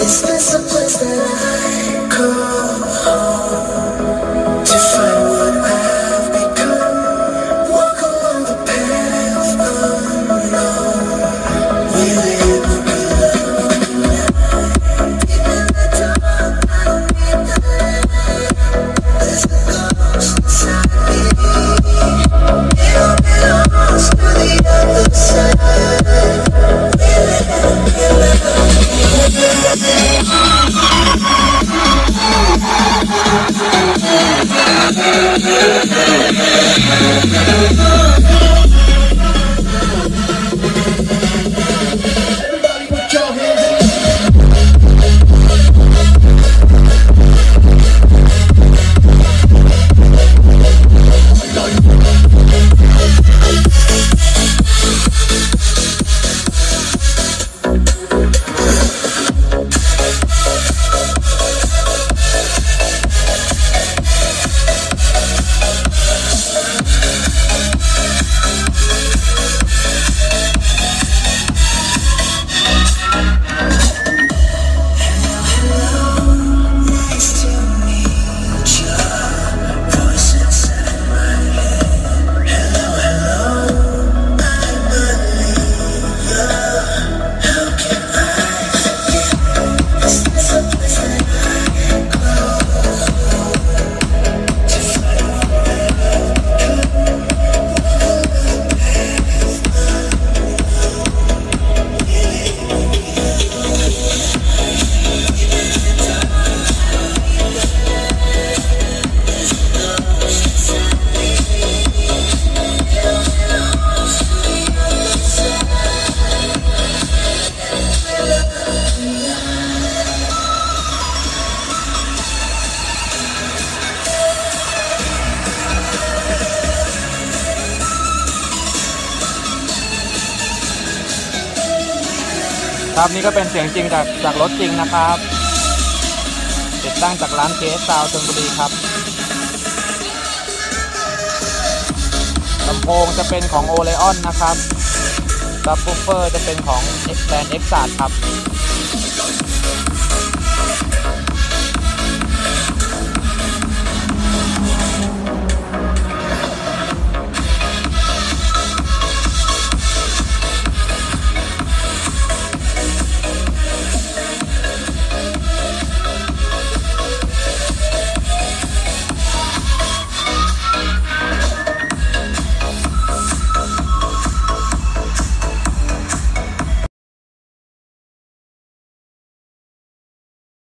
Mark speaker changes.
Speaker 1: ครับนี่ก็เป็นเสียงจริงจากรถจริงนะครับติดตั้งจากร้านเคสซาวด์ชลบุรีครับลำโพงจะเป็นของ orion นะครับซับวูฟเฟอร์จะเป็นของแบรนด์ X ครับ